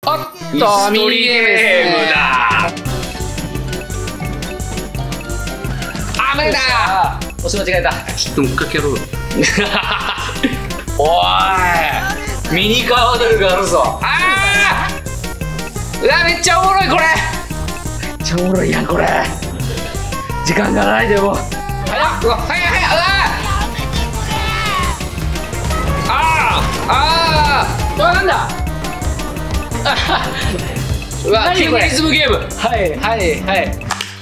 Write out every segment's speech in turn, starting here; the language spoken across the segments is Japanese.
おっとミニゲームですね。 あ、無理だ。押し間違えた。 ちょっともう一回やろうよ。 おい、ミニカードルがあるぞ。あー、うわ、めっちゃおもろいこれ。めっちゃおもろいやんこれ。時間がないでも。早っ、うわ、早い早い、うわ。うわ、なんだ。うわ、急にリズムゲーム。はいはいはい。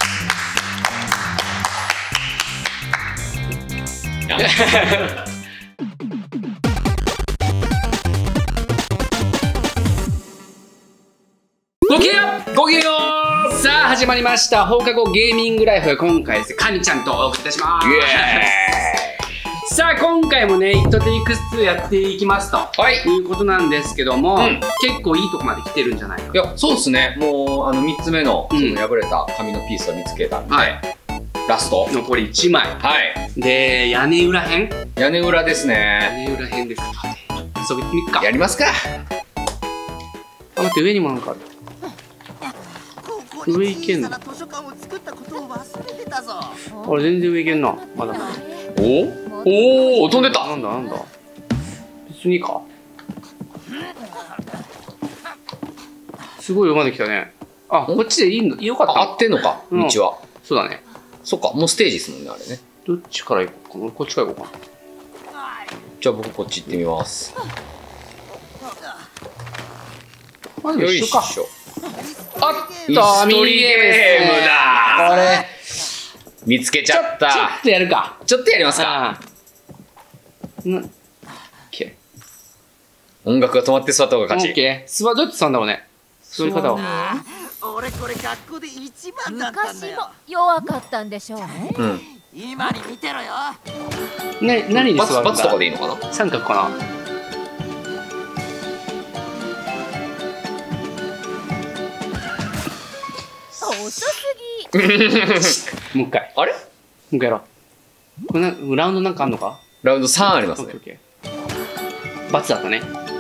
ごきげんよう。ごきげんよう。さあ始まりました放課後ゲーミングライフ。今回ですね、かみちゃんとお送りいたします。さあ今回もね、イットテイクス2やっていきますと、いうことなんですけども、結構いいとこまで来てるんじゃないか。 いや、そうですね。もう3つ目のその破れた紙のピースを見つけたんで、ラスト残り1枚。で、屋根裏編。 屋根裏ですね。 屋根裏編です。遊びに行くか。 やりますか。 あ、待って、上にもなんかある。上行けんの？俺全然上行けんな。まだまだ。 おお、飛んでた。 なんだなんだ。別にか。すごい上まで来たね。あ、こっちでいいの、よかった。 合ってんのか、道は。 そうだね。 そっか、もうステージですもんね、あれね。 どっちから行こうかな。こっちから行こうかな。 じゃあ僕こっち行ってみます。 よいしょ。 あっと、ミニゲームだ。これ見つけちゃった。 ちょっとやるか。 ちょっとやりますか。音楽が止まって座った方が勝ち。 どうやって座んだろうね。座り方を。 俺これ学校で一番だったんだよ。 昔も弱かったんでしょうね。 今に見てろよ。 ね、何で座るんだ。 バツとかでいいのかな。 三角かな。 遅すぎ。 もう一回。 あれ？ もう一回やろう。これラウンドなんかあんのか？ ラウンド3ありますね。 バツだったね。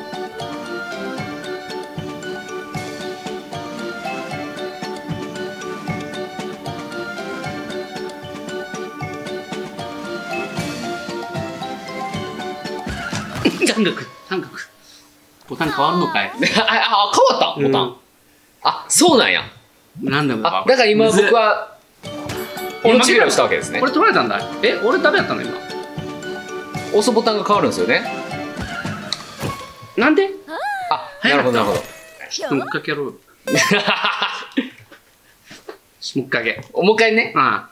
三角。ボタン変わるのかい？ あ、変わったボタン。あ、そうなんや。 なんだろう。 だから今僕は間違いをしたわけですね。 これ取られたんだ。え、俺ダメだったの今。 押すボタンが変わるんですよね。 なんで？ あ、なるほどなるほど。 ちょっともう一回やろう。もう一回ね。 もう一回ね。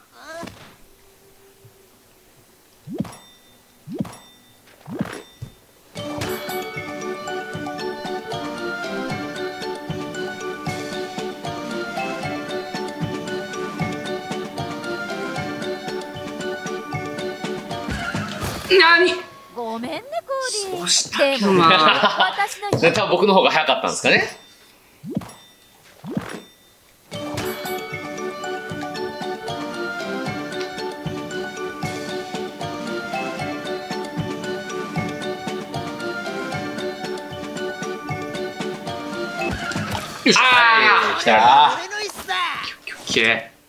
何？ ごめんねコーディ。 押したけどな。 私の多分僕の方が早かったんですかね。 よし。 ああ、来た。 俺の椅子だ。 オッケー。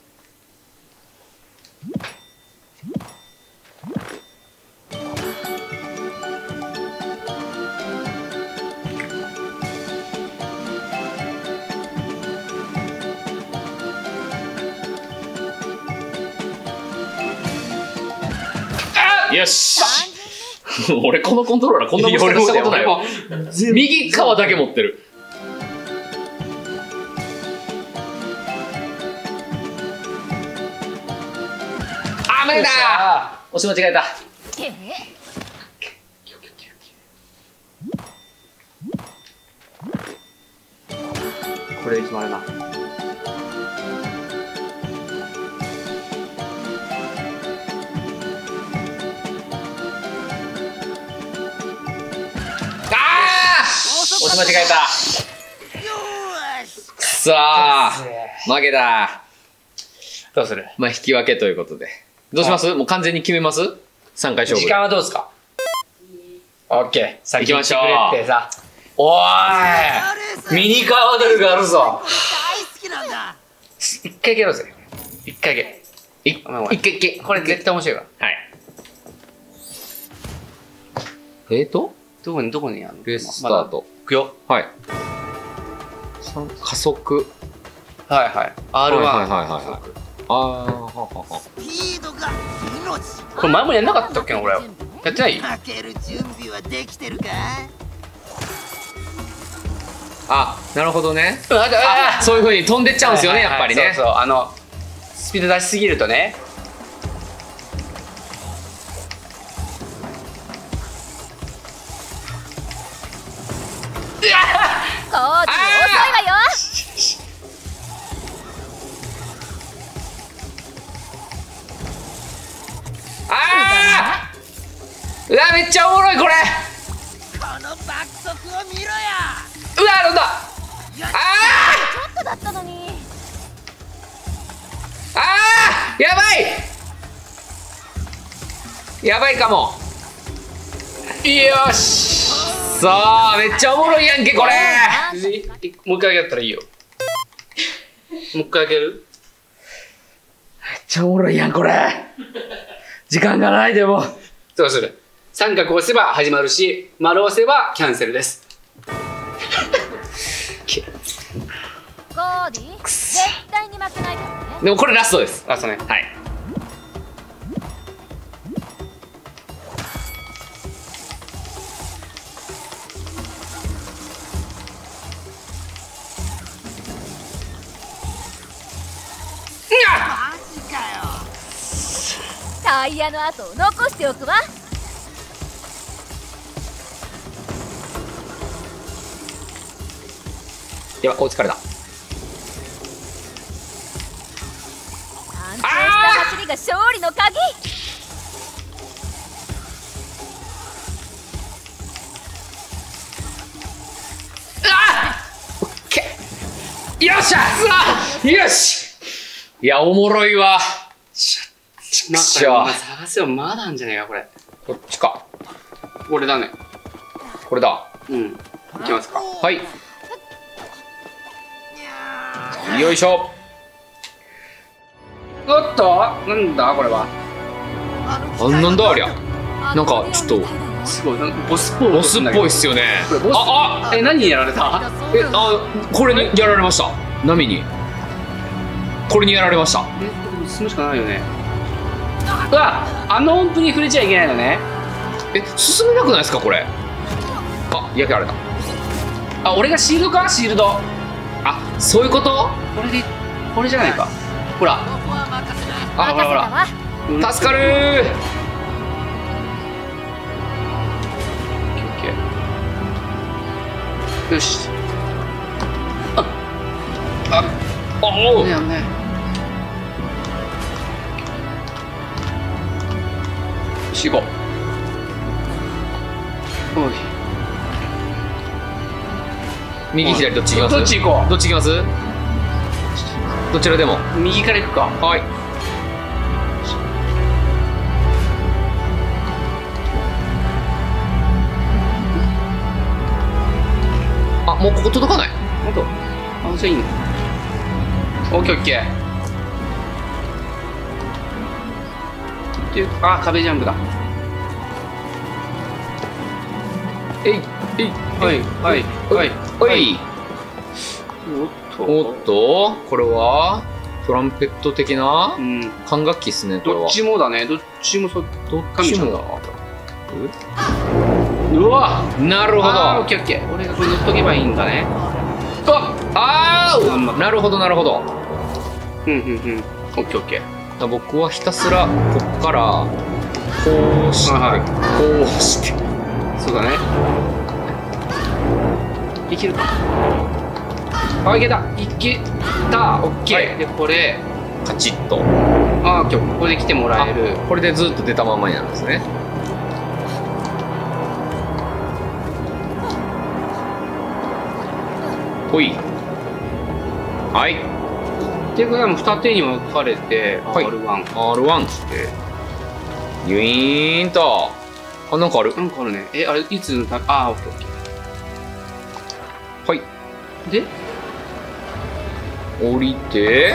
よし。俺このコントローラーこんなことしたことないわ。右側だけ持ってる。あ、無理だ。押し間違えた。 これで決まるな。 押し間違えた。くそー、負けだ。 どうする？ まあ引き分けということで。どうします？もう完全に決めます？ 3 回勝負。 時間はどうですか？オッケー。 行きましょう。 ってさ。 おい、ミニカーバトルがあるぞ。 大好きなんだ。 一回蹴ろうぜ。一回蹴。一回蹴。これ絶対面白いから。 はい。 どこにあるの？ レーススタート。 いくよ。 はい。加速。 はいはい。R1。 はいはいはいはい。ああ、ははは。 スピードが命。 これ前もやんなかったっけな、俺。やってない？ かける準備はできてるか？ あ、なるほどね。 あ、 そういう風に飛んでっちゃうんですよね、やっぱりね。 そうそう、スピード出しすぎるとね。 コーディ遅いわよ。 あー、うわ、めっちゃおもろいこれ。 この爆速を見ろや。 うわ、なんだ。あちょっとだったのに。 あ、あー、やばい。やばいかも。よし。さあ、めっちゃおもろいやんけこれ。 もう一回やったらいいよ。もう一回やる？ めっちゃおもろいやんこれ。時間がないでも。 そうする。三角押せば始まるし、丸押せばキャンセルです。 コーディ絶対に負けないからね。 でもこれラストです。 あ、そうね。 はい。 マジかよ。 タイヤの跡を残しておくわ。 やば、お疲れだ。 安定した走りが勝利の鍵。 よっしゃ。よし。いや、おもろいわ。 ましょ探せよ、まだあんじゃねえか、これ。 こっちか。 これだね。 これだ。 うん。いきますか。 はい。よいしょ。 おっと、なんだこれは。 なんだありゃ。なんかちょっとすごい、なんかボスっぽい。 ボスっぽいっすよね。 これボス。何にやられた？ これにやられました。波に。これにやられました。 進むしかないよね。うわ、音符に触れちゃいけないのね。 進めなくないですかこれ。あ、焼けられた。 あ、俺がシールドか？シールド。 あ、そういうこと？ これじゃないか。ほら。あ、ほらほら。 助かるー。 よし。 おお。 ね。4、5。おい。 右左どっち行きます？ どっち行こう？ どっち行きます？どちらでも。 右から行くか。 はい。あ、もうここ届かない。 ほんと。あ、じゃあいいの。オッケーオッケー。あ、壁ジャンプだ。はいはいはいはい。 おっとこれはトランペット的な管楽器っすね。これはどっちもだね。どっちもどっちもだ。 うわ、 なるほど。 オッケーオッケー。俺がこれ乗っとけばいいんだね。 なるほどなるほど。 オッケーオッケー。 僕はひたすらこっからこうしてこうして。 そうだね。いけるか。あ、いけた。いけた。オッケー。で、これカチッと。 あ、今日ここで来てもらえる。 これでずっと出たままになるんですね。ほい。はい。 っていうか、二手に分かれて、 はい、R1 して、ユイーンと、あ、なんかある。 なんかあるね。あれ、いつのあ、オッケーオッケで降りて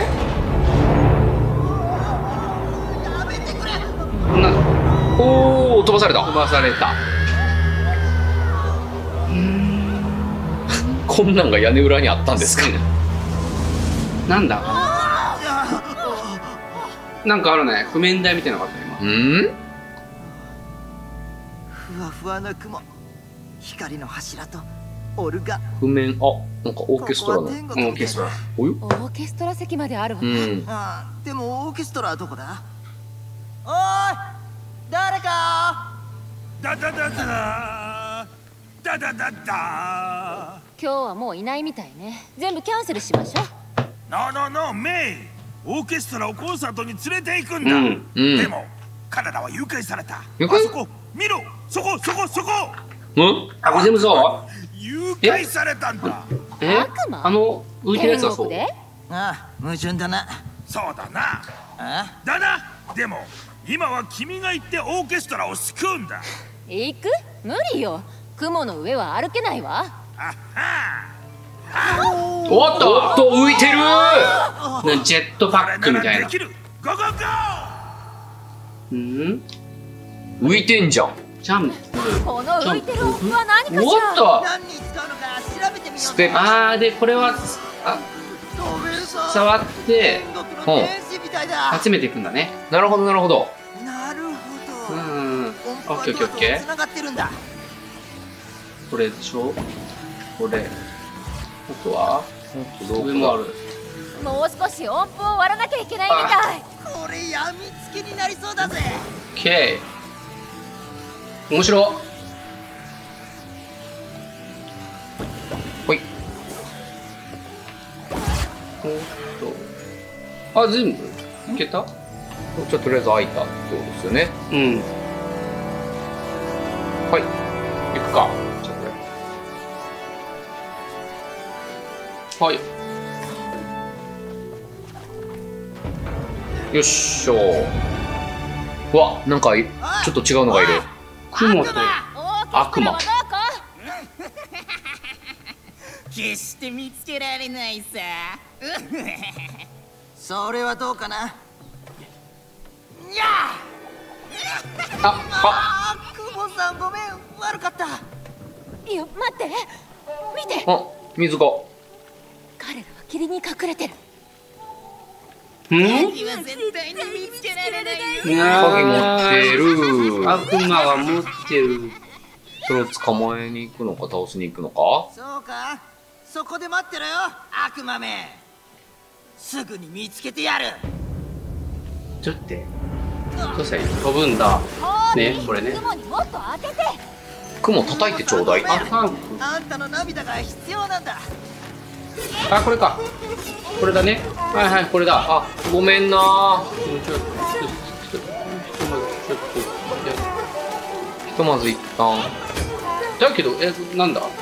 おお飛ばされた。 飛ばされた。 こんなんが屋根裏にあったんですか。 なんだなんかあるね。譜面台みたいなのがあった今。 ふわふわな雲、光の柱とオルガ。 譜面、あ、なんかオーケストラの。 オーケストラ。 およ。 オーケストラ席まであるわね。 でもオーケストラはどこだ？おーい、誰か？ ダダダダダダダダ。 今日はもういないみたいね。全部キャンセルしましょう。 ノーノーノーメイ。オーケストラをコンサートに連れて行くんだ。でも彼らは誘拐された。あそこ見ろ。そこ。 あ、これ全部そう？ 誘拐されたんだ。 浮いてるやつはそう？ ああ、矛盾だな。 そうだな。だな。でも今は君が行ってオーケストラを救うんだ。 行く？無理よ。雲の上は歩けないわ。 おっと浮いてる。 ジェットパックみたいな。 浮いてんじゃん。 ジャンプ。 この浮いてる音符は何かしら。 おっと何に使うのか調べてみよう。 スペあーでこれは触って集めていくんだね。 なるほどなるほど。 なるほど。 オッケーオッケーオッケー。 繋がってるんだ。 これでしょ。これ。あとは上もある。 もう少し音符を割らなきゃいけないみたい。 これやみつきになりそうだぜ。 オッケー。面白。 ほい。 おっと。あ、全部いけた？ じゃあとりあえず開いたってことですよね。はい。行くか。じゃあこれ。はい。よっしょ。うわ、なんかちょっと違うのがいる。 雲と悪魔。 決して見つけられないさ。それはどうかな。クモさんごめん、悪かった。 いや、待って、見て。 あ、水が。 彼らは霧に隠れてる。 鍵は絶対に見つけられないよ。 鍵持ってる。 悪魔は持ってる。 それを捕まえに行くのか倒しに行くのか。 そうか、そこで待ってろよ、悪魔め。すぐに見つけてやる。 ちょっと待って。どうしたらいい？飛ぶんだ。ね、これね。 雲にもっと当てて。 雲叩いてちょうだい。 あんたの涙が必要なんだ。 あ、これか。これだね。はいはい、これだ。 あ、ごめんな。ひとまず一旦。 だけど、なんだ。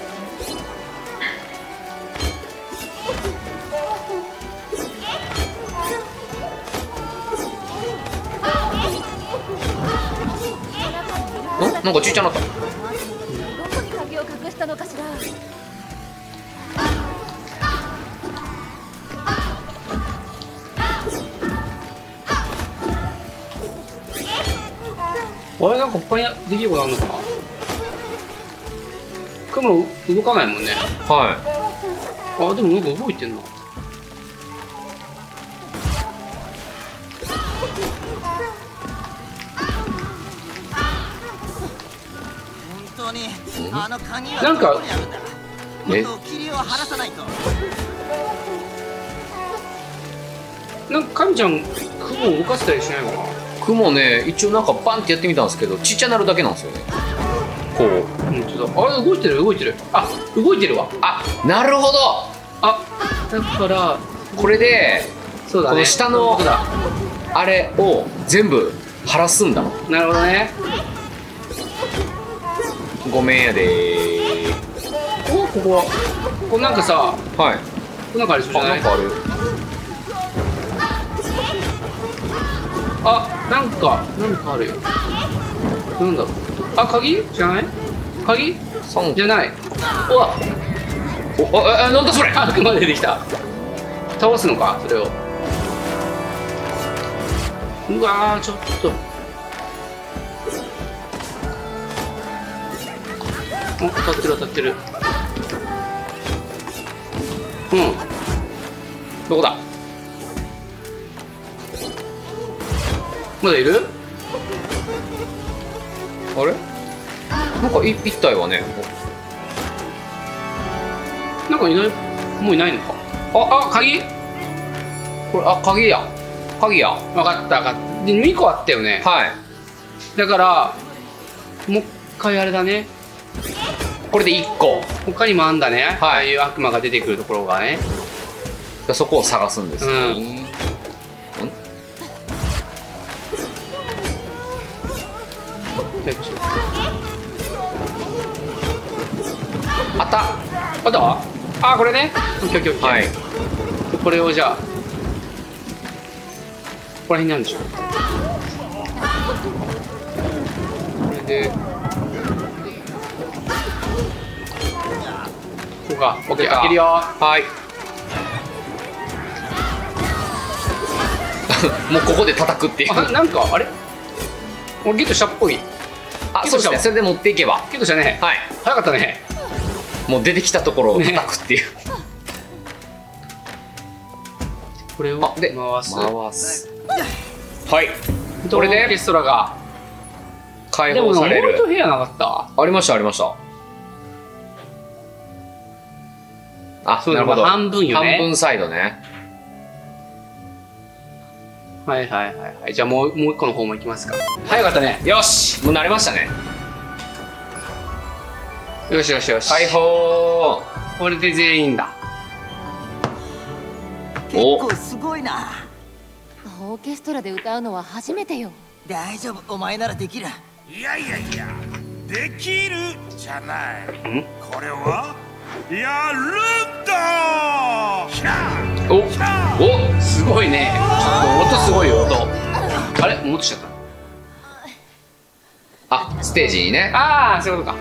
なんかちっちゃなった。 どこに鍵を隠したのかしら。 あれなんか他にできることあるのかな。雲動かないもんね。 はあ、でもなんか動いてんな。 本当にあの鍵はなんかどこにあるんだ。もっと霧を晴らさないと。 なんか神ちゃん雲動かせたりしないのかな。 雲ね、一応なんかバンってやってみたんですけど、ちっちゃなるだけなんですよね。こう。 ちょっとあれ動いてる動いてる。あ、動いてるわ。 あ、なるほど。 あ、だからこれでそうだね。 この下のあれを全部晴らすんだ。 なるほどね。 ごめんやでー。 お、ここはこれなんかさ、 はい。 これなんかありそうじゃない？ なんかある。 あ、なんかあるよ。なんだろう。あ、鍵じゃない？鍵？じゃない。うわ。 なんだそれ。 悪魔出てきた。倒すのかそれを。うわーちょっと。お、当たってる当たってる。うん。どこだ。まだいる？ あれ？なんか一体はね。 なんかいない、もういないのか。鍵？ これ鍵や。鍵や。 分かった分かった。2個あったよね。 はい。 だからもう一回あれだね。 これで1個。 他にもあんだね。 はい。 ああいう悪魔が出てくるところがね。 そこを探すんですよ。 あったあ、これね。オッケーオッケーオッケー。はい。これをじゃあここら辺にあるんでしょ。これでここか。オッケー、開けるよ。 はい。もうここで叩くっていう。 なんかあれ俺ゲットしたっぽい。 そうですね。それで持っていけばゲットしたね。はい、早かったね。 もう出てきたところを叩くっていう、 これを回す。 はい。 これでオーケストラが解放される。 でもモルト部屋なかった？ ありましたありました。 そうなるほど。半分よね。 半分サイドね。 はいはいはいはい。じゃあもう一個の方も行きますか。早かったね。よし、 もう慣れましたね。 よしよしよし。 解放。 これで全員だ。 結構すごいな。 オーケストラで歌うのは初めてよ。 大丈夫、お前ならできる。 いやいやいや、できるじゃない。これはやるんだ。 お、すごいね。ちょっと音すごいよ音。あれ、もっとしちゃった。 ステージにね。 ああ、そういうことか。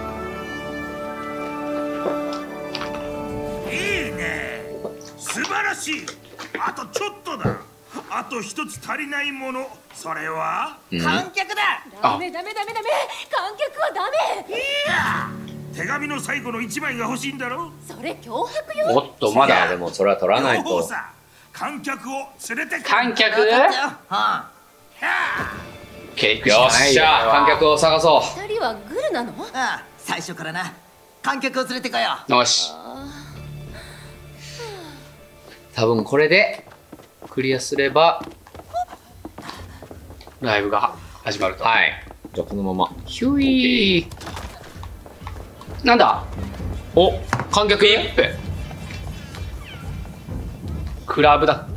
いいね、素晴らしい。あとちょっとだ。あと一つ足りないもの、それは観客だ。 ダメダメダメダメ、観客はダメ。 いや、手紙の最後の一枚が欲しいんだろ。 それ脅迫よ。 おっと、まだでもそれは取らないと。 観客を連れてくる。 観客？ よっしゃ、観客を探そう。 二人はグルなの？ 最初からな。観客を連れてこよう。 よし。 多分これでクリアすればライブが始まると。 はい。じゃあこのままヒュイー。なんだ。 お、観客クラブだ。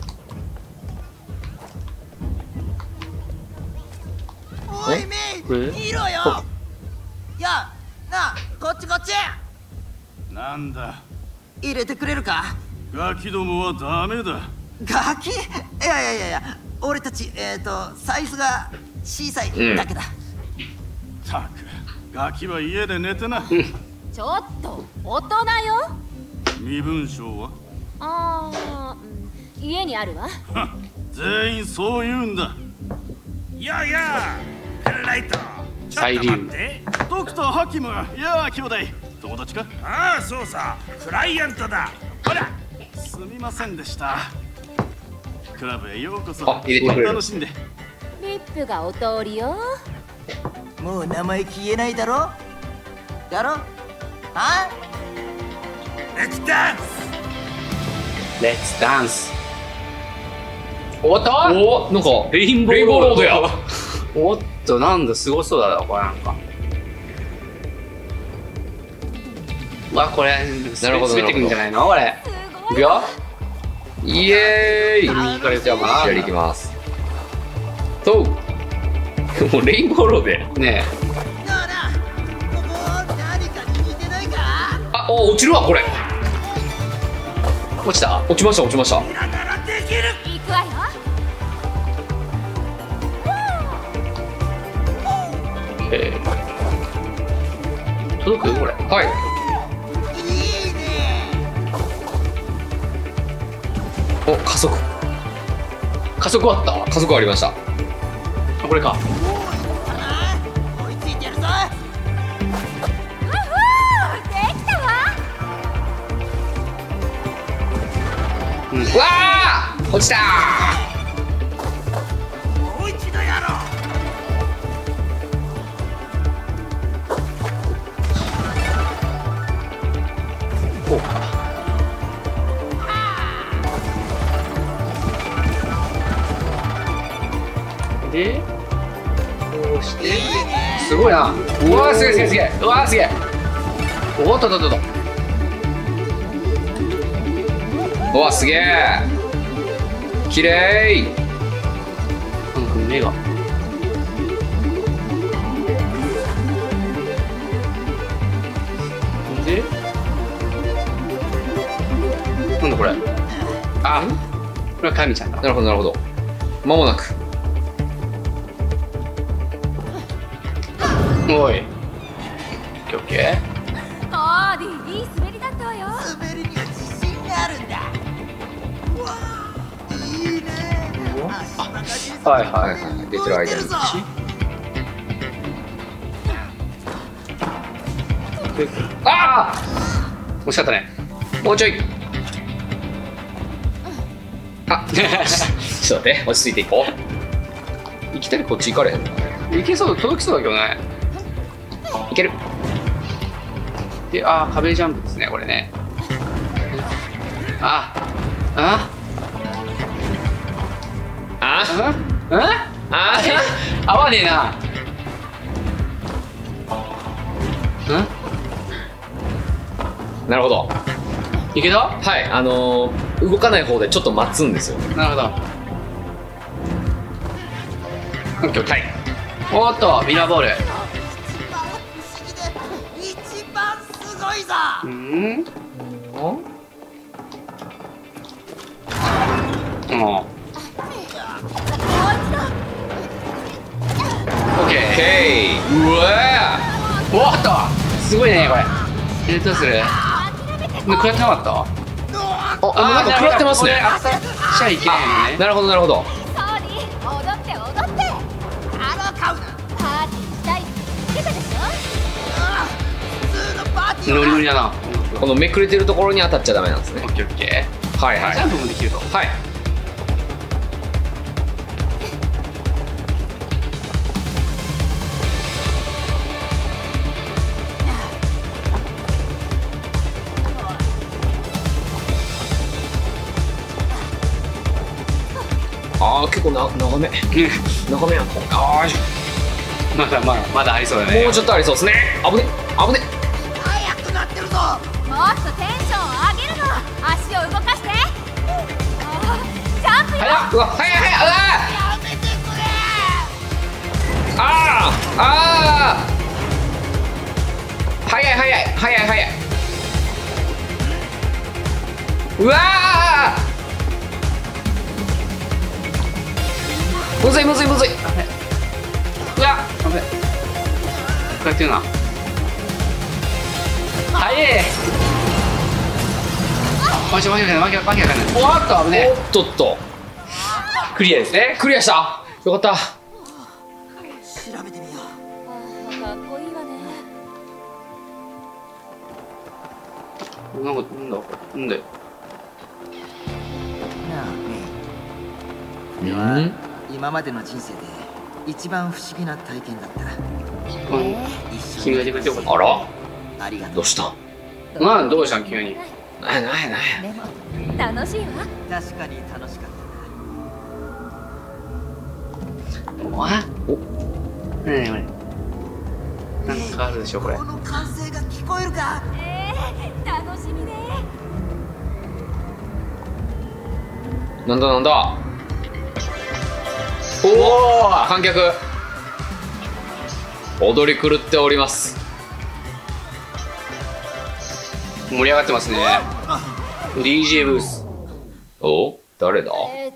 おいメイ、見ろよ。や、なあ、こっちこっち。 なんだ。 入れてくれるか。 ガキどもはダメだ。 ガキ？いや、俺たちサイズが小さいだけだ。 たく、ガキは家で寝てな。 ちょっと大人よ。 身分証は？ 家にあるわ。 全員そう言うんだ。いやいや、ペンライト。ちょっと待って。ドクターハキム。いや兄弟、友達か？ああ、そうさ、クライアントだ。ほら。すみませんでした。クラブへようこそ。 入れてくれる。 楽しんで。 リップがお通りよ。 もう名前消えないだろ？ レッツダンス。 レッツダンス。おっと、 なんかレインボーロードや。 おっと、なんだ、すごそうだな、これなんか。わ、これ滑ってくんじゃないのこれ。いくよ。 イエーイ。 右からやっちゃおうかな。 左行きます。ともうレインボーロードやなね。 あ、ここ何かに似てないか？ 落ちるわこれ。 落ちた？ 落ちました。 ならできる。 行くわよ。 届くこれ。 はい。 いいね。 お、加速あった。加速ありました。 あ、これか。 追いついてやるぞ。 できたわ。 うわー、落ちたもう一度やろう。 こうか。で、こうして、すごいな。うわー、すげえすげえすげえ。うわー、すげえ。おっとっとっとっと。 うわ、すげえ。きれい。 なんか目が。で、なんだこれ。あ、これは神ちゃんだ。 なるほどなるほど。間もなく。 おい。オッケーオッケコーディ、いい滑りだったわよ。 滑りには自信があるんだ。うわあ、いいね。足場が出そうー。はいははいはいはい。出てる間に。 ぞ。 い。ああ。惜しかったね。もうちょい。 あ、ちょっと待って、落ち着いていこう。いきなりこっち行かれへんの。 いけそう、届きそうだけどね。 いける。 で、ああ、壁ジャンプですね、これね。ああ、 あああ合わねえな。 なるほど。 いけた？ はい、動かない方でちょっと待つんですよ。 なるほど。オッケーオッケー。おっと、ミラーボール。 一番不思議で一番すごいぞ。 うん？ おもう。オッケー。 ケー。うわおっと、すごいねこれ。どうする？食らってなかった？ ー。なんか食らってますね。 あ、これしちゃいけないのね。 なるほどなるほど。 コーディ、踊って踊って。 買うな。 パーティーしたいって言ってたでしょ。 普通のパーティーノリノリだな。 このめくれてるところに当たっちゃダメなんですね。 オッケーオッケはいー。ジャンプもできると。 はい。ああ、結構長め。長めやな。ああ、 まだありそうだね。 もうちょっとありそうですね。危ね危ね。 早くなってるぞ。 もっとテンション上げるの。足を動かして。ジャンプよ。 早っ。うわ、早い早い。うわやめてくれ。 ああああ。早い早い早い早い。うわー。むずいむずいむずい。 うわ、やべ。こうやってるな。早え。わけわかんない。おっと危ねおっとっと。 クリアですね。 クリアした。よかった。 調べてみよう。 かっこいいわね。 なんで。 なあメイ。これは今までの人生で一番不思議な体験だった。一緒君がに自分でよかった。 あら、 ありがとう。 どうした。 まあどうしたん急に。 なんやなんやなんや。 でも楽しいわ。 確かに楽しかったあおねえこれなんかあるでしょこれ。 この歓声が聞こえるか。 楽しみね。 なんだなんだ。おお、観客踊り狂っております。 盛り上がってますね。DJ ブース。 お、誰だ。 ね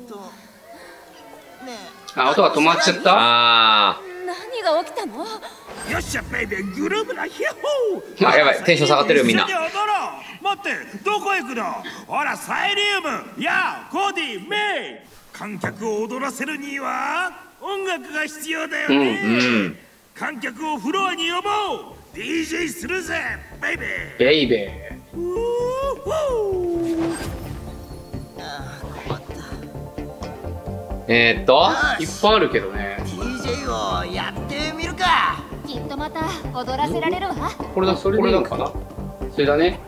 あ、音が止まっちゃった。 あ何が起きたの？ よっしゃベイベーグルーブだヒャッホー。 あ、やばい、テンション下がってるよみんな。 一緒に踊ろう。待って、どこ行くの？ほらサイリウム、やあコーディ、メイ。観客を踊らせるには音楽が必要だよね。観客をフロアに呼ぼう。 DJ するぜベイベー。 ベイベー。いっぱいあるけどね。 DJ をやってみるか。 きっとまた踊らせられるわ。 これだ、それでいいのかな。それだね。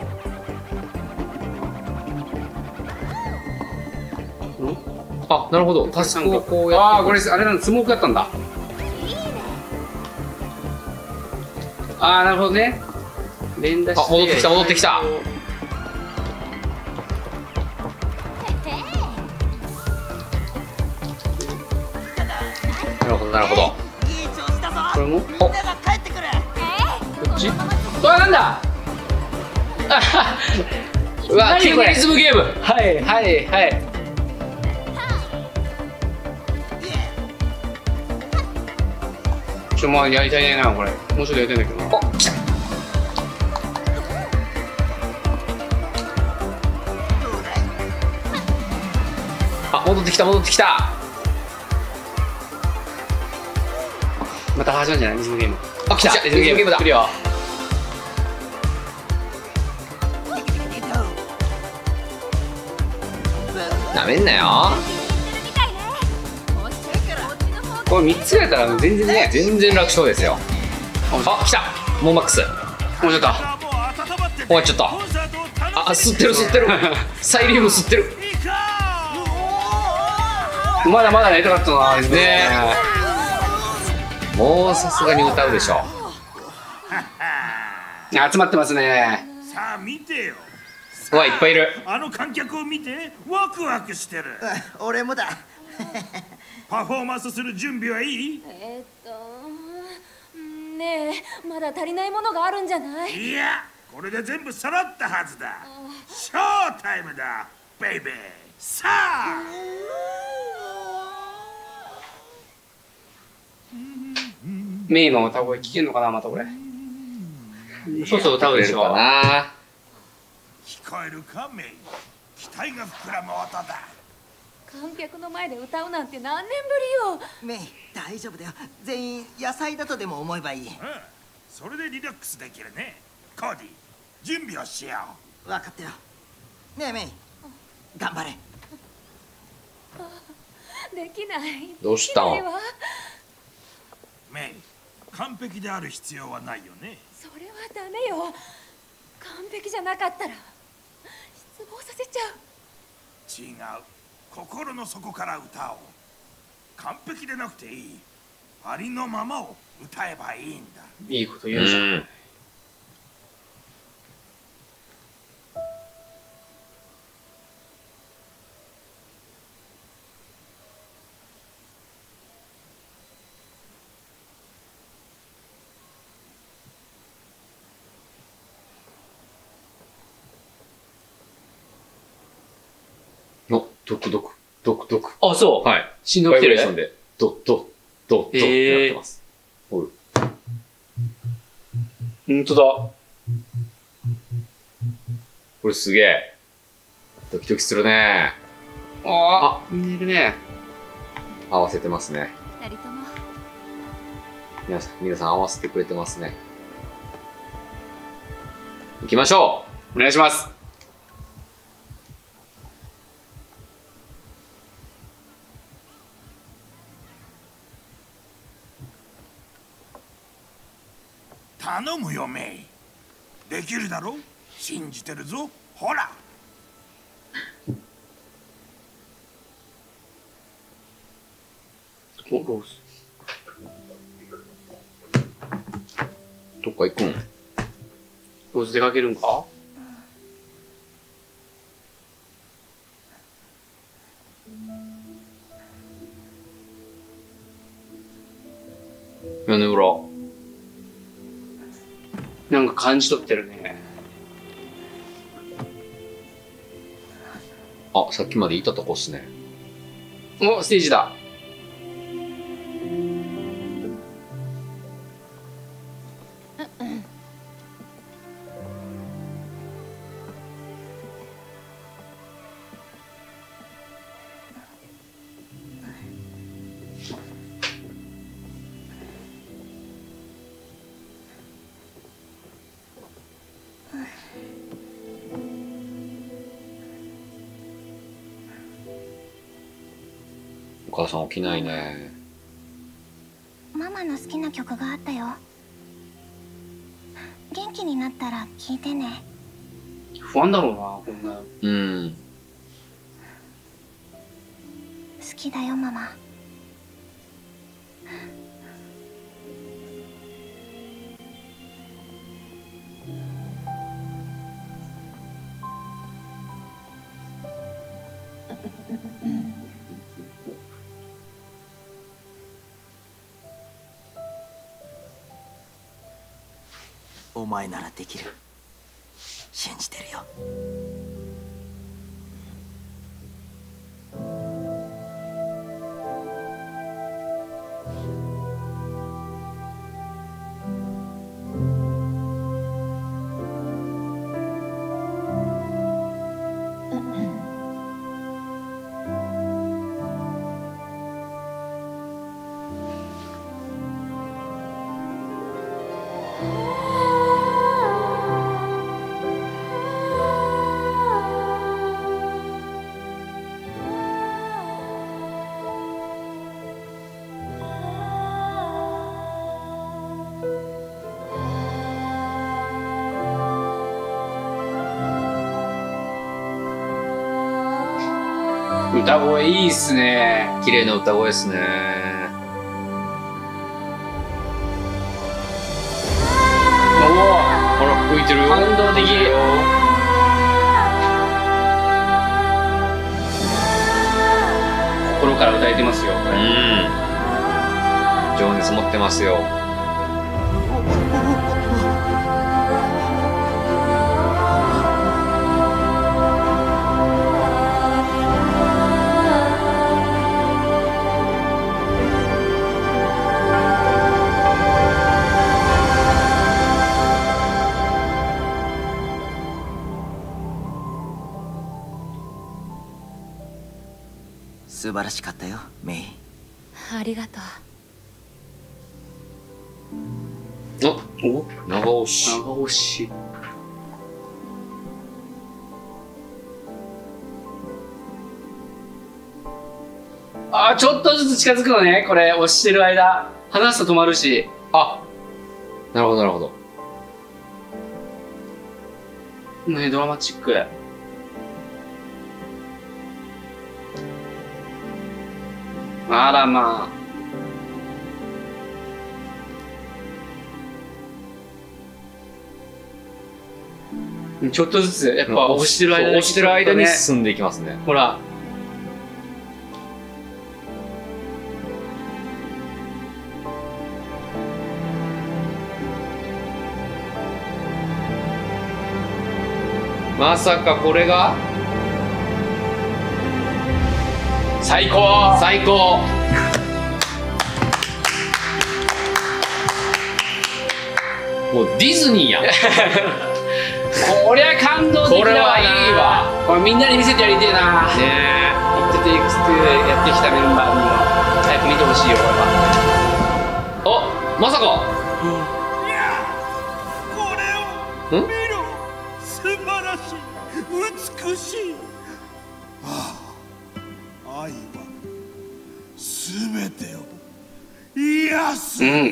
あ、なるほど。タスクをこうやって。 ああ、これあれなんだ、スモークだったんだ。ああ、なるほどね。連打して。 あ、戻ってきた戻ってきた。なるほどなるほど。 いい調子だぞ。 これも。 みんなが帰ってくる。 こっち。うわ、なんだ。 うわ、 何これリズムゲーム。 はいはいはい。まあやりたいねな、これ。もうちょっとやりたいんだけどな。 お、来た。あ、戻ってきた戻ってきた。 また始まるんじゃない、リズムゲーム。 あ、来た。リズムゲームだ。 来るよ。 なめんなよ。 これ3つやったら全然ね。 全然楽勝ですよ。あ、来た。モーマックス。 もうちょっと。 終わっちゃった。あ、吸ってる吸ってる。サイリウム吸ってる。 まだまだやりたかったな、リズムゲームねえ。もうさすがに歌うでしょ。 集まってますね。 さあ見てよ。 うわ、いっぱいいる。 あの観客を見てワクワクしてる。 俺もだ。 パフォーマンスする準備はいい？ ねえ、まだ足りないものがあるんじゃない？ いや、これで全部揃ったはずだ。ショータイムだベイベー。さあメイの歌声聞けんのかな、またこれ。 そうそう歌うでしょうな。 聞こえるかメイ。期待が膨らむ音だ。 観客の前で歌うなんて何年ぶりよ。 メイ、大丈夫だよ。全員野菜だとでも思えばいい。 それでリラックスできるね。コーディ、準備をしよ分かったよ。ねえメイ、頑張れ。 できない。 どうしたん？ できないわ。 う。メイ、完璧である必要はないよね。 それはダメよ。完璧じゃなかったら失望させちゃう。 違う。心の底から歌おう。完璧でなくていい。ありのままを歌えばいいんだ。 いいこと言うじゃん。 お、ドクドクドクドク。 あ、そう。 はい。 振動来てるバイブレーションでドッドッドッドッってなってます。おい。 ほんとだ。 これすげえ。ドキドキするね。 あ、みんないるね。 合わせてますね。 二人とも皆さん合わせてくれてますね。行きましょお願いします。 頼むよメイ。できるだろ。信じてるぞ。ほら。 お、ロース。 う。どっか行くん？ ロース出かけるんか？ 屋根裏。 なんか感じ取ってるね。 あ、さっきまでいたとこっすね。 お、ステージだ。 お母さん起きないね。 ママの好きな曲があったよ。元気になったら聞いてね。 不安だろうな、こんな。 うん。 好きだよママ。 お前ならできる。信じてるよ。 歌声いいっすね。 綺麗な歌声ですね。 おお、 ほら吹いてるよ。 感動的。心から歌えてますよ、これ。 うん。情熱持ってますよ。 素晴らしかったよ、メイ。 ありがとう。 お、長押し。 長押し。あー、ちょっとずつ近づくのね、これ押してる間。話すと止まるし。 あ、なるほどなるほど。 ね、ドラマチック。あらまあ。ちょっとずつやっぱ押してる間に、 押してる間に進んでいきますね。 ほら。 まさかこれが最高。 最高。もうディズニーやん。 こりゃ感動的だわ。 これはいいわ。 これみんなに見せてやりてえな。 ねえ。 イットテイクス2やってきたメンバーにも早く見てほしいよ、これは。 あ、まさか。 いや、これを見ろ。素晴らしい、美しい。愛は全てを癒す。 うん。 うん。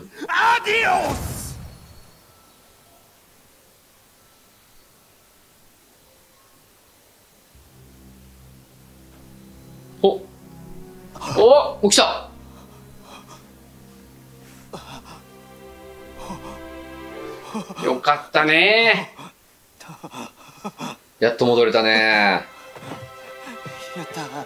アディオス。 お、起きた。 よかったね。 やっと戻れたね。 やったー。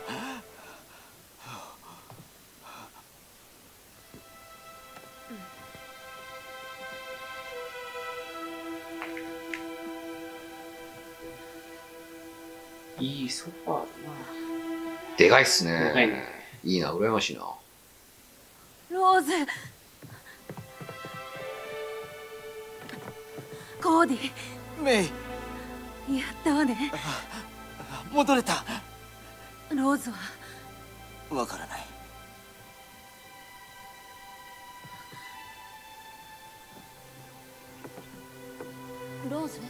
いいソファーだな。 でかいっすね。 でかいね。 いいな、羨ましいな。 ローズ、コーディ、 メイ、 やったわね。 戻れた。 ローズはわからない。 ローズ、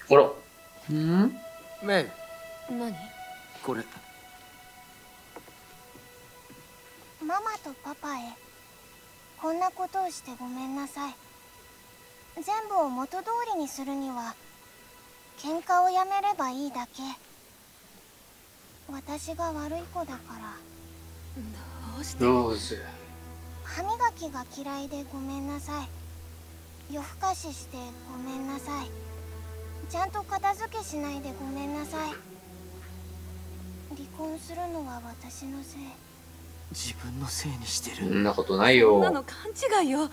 あら。 メイ、 何？ これママとパパへこんなことをしてごめんなさい。全部を元通りにするには喧嘩をやめればいいだけ。私が悪い子だから。 どうして？ ローズ。 歯磨きが嫌いでごめんなさい。夜更かししてごめんなさい。ちゃんと片付けしないでごめんなさい。離婚するのは私のせい。 自分のせいにしてそる。 んなことないよ。 そんなの勘違いよ。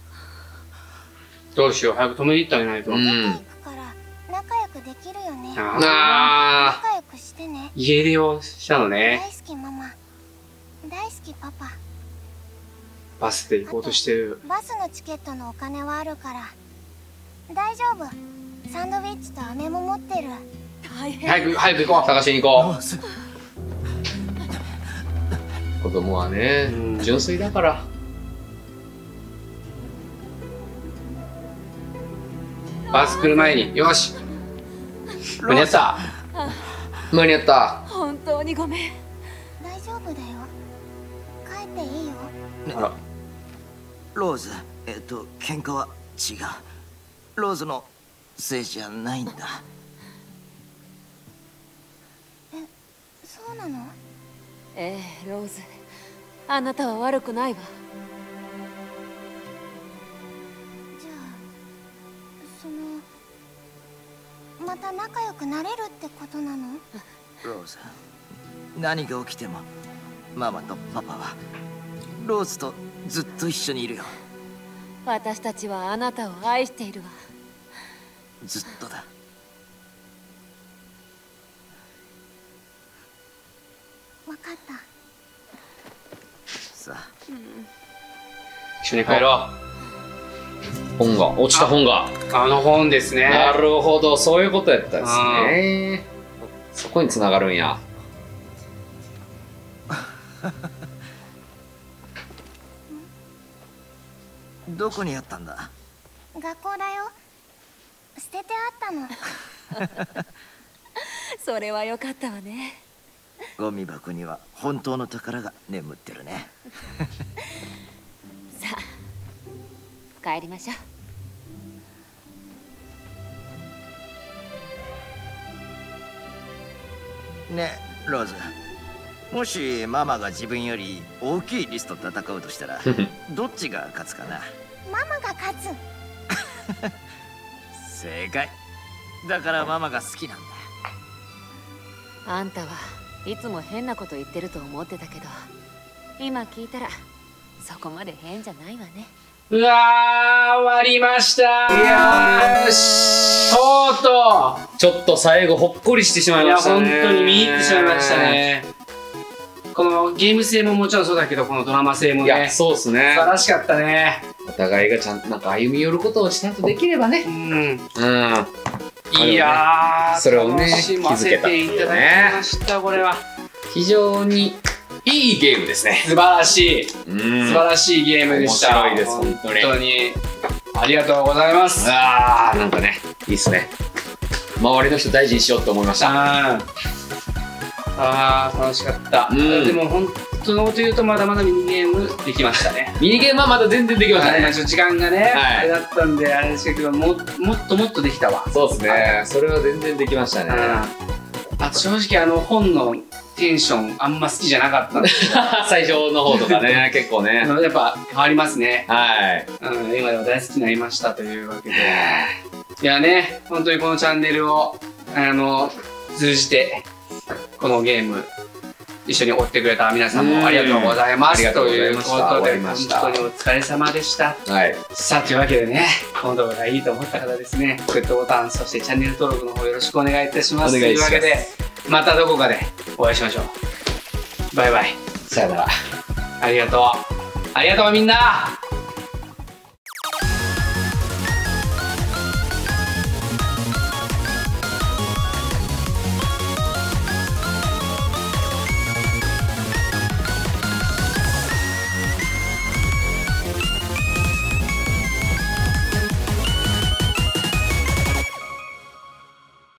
どうしよう、早く止めに行ってあげないと。 出て行くから仲良くできるよね。 あ仲良くしてね。 家出をしたのね。 大好きママ、大好きパパ。 バスで行こうとしてる。 バスのチケットのお金はあるから大丈夫。サンドウィッチと飴も持ってる。 大変。 早く行こう。 探しに行こローズ、 う。子供はねう、ん純粋だから。 バス来る前に、よし。間に合った。 間に合った。 本当にごめん。 大丈夫だよ。帰っていいよ。 あら。 ローズ、喧嘩は違う。ローズのせいじゃないんだ。 そうなの？ ええ、ローズ。あなたは悪くないわ。 じゃあまた仲良くなれるってことなの？ ローズ、何が起きてもママとパパはローズとずっと一緒にいるよ。 私たちはあなたを愛しているわ。 ずっとだ。 分かった。 さあ、 一緒に帰ろ本が、落ちた本が。 う。あの本ですね。 なるほど、そういうことやったんですね。そこに繋がるんや。 どこにあったんだ？ 学校だよ。捨ててあったの。 それはよかったわね。 ゴミ箱には本当の宝が眠ってるね。 さあ、帰りましょう。 ねえ、ローズ。もしママが自分より大きいリスと戦うとしたらどっちが勝つかな？ ママが勝つ。 正解。だからママが好きなんだ。 あんたはいつも変なこと言ってると思ってたけど、今聞いたらそこまで変じゃないわね。 うわー、終わりましたー。いやーし、とうとちょっと最後ほっこりしてしまう。いや、 いましたね。 本当に見入ってしまいましたね。このゲーム性ももちろんそうだけど、このドラマ性もいや、 ね、 そうですね素。晴らしかったね。 お互いがちゃんとなんか歩み寄ることをちゃんとできればね。 うん。 うん。 いやー、 それをね楽しませていただきました、これは。 非常にいいゲームですね。 素晴らしい。素うん。 晴らしいゲームでした。 面白いです本当に本当に。ありがとうございます。 あー、なんかね、いいっすね。周りの人大事にしようと思いました。 あー、楽しかった。 うんでも本当のこと言うとまだまだミニゲームできましたね。 ミニゲームはまだ全然できましたね。 ちょっと時間がね、 はいあれだったんであれでしたけど、もっとできたわ。 そうですね。それは全然できましたね。 あと正直本のテンションあんま好きじゃなかったんで最初の方とかね、結構ね。 やっぱ変わりますね。 はい。 今では大好きになりましたというわけで。いやね、本当にこのチャンネルを通じてこのゲーム一緒に追ってくれた皆さんもありがとうございます。 ありがとうございというましたことで、 終わりました本当にお疲れ様でした。 はい。 さあ、というわけでね、この動画がいいと思った方ですね、グッドボタン、そしてチャンネル登録の方よろしくお願いいたします。 お願いしますというわけで、またどこかでお会いしましょう。バイバイ。 さよなら。 ありがとう。ありがとうみんな。